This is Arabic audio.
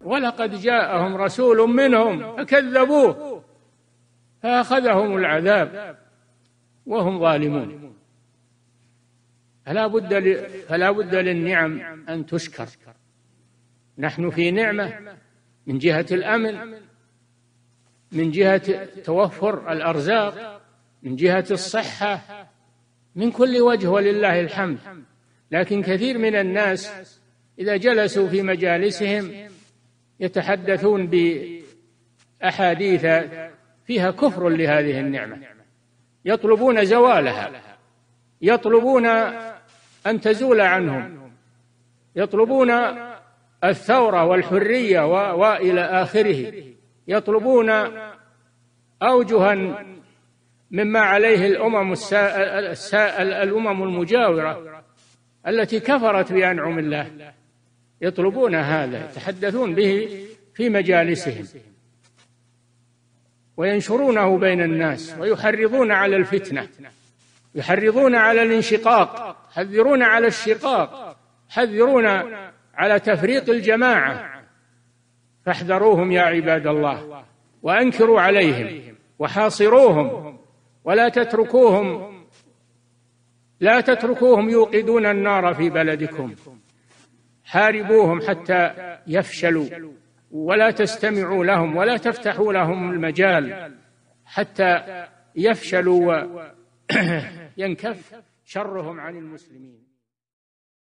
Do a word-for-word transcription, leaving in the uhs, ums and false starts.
ولقد جاءهم رسول منهم فكذبوه فأخذهم العذاب وهم ظالمون. فلا بد فلا بد للنعم أن تشكر. نحن في نعمة من جهة الأمن، من جهة توفر الأرزاق، من جهة الصحة، من كل وجه ولله الحمد. لكن كثير من الناس إذا جلسوا في مجالسهم يتحدثون بأحاديث فيها كفر لهذه النعمة، يطلبون زوالها، يطلبون أن تزول عنهم، يطلبون الثورة والحرية وإلى آخره، يطلبون أوجها مما عليه الأمم الأمم المجاورة التي كفرت بأنعم الله، يطلبون هذا، يتحدثون به في مجالسهم وينشرونه بين الناس ويحرضون على الفتنة، يحرضون على الانشقاق، يحذرون على الشقاق، يحذرون على تفريق الجماعة. فاحذروهم يا عباد الله، وأنكروا عليهم وحاصروهم، ولا تتركوهم لا تتركوهم يوقدون النار في بلدكم، حاربوهم حتى يفشلوا، ولا تستمعوا لهم ولا تفتحوا لهم المجال حتى يفشلوا وينكف شرهم عن المسلمين.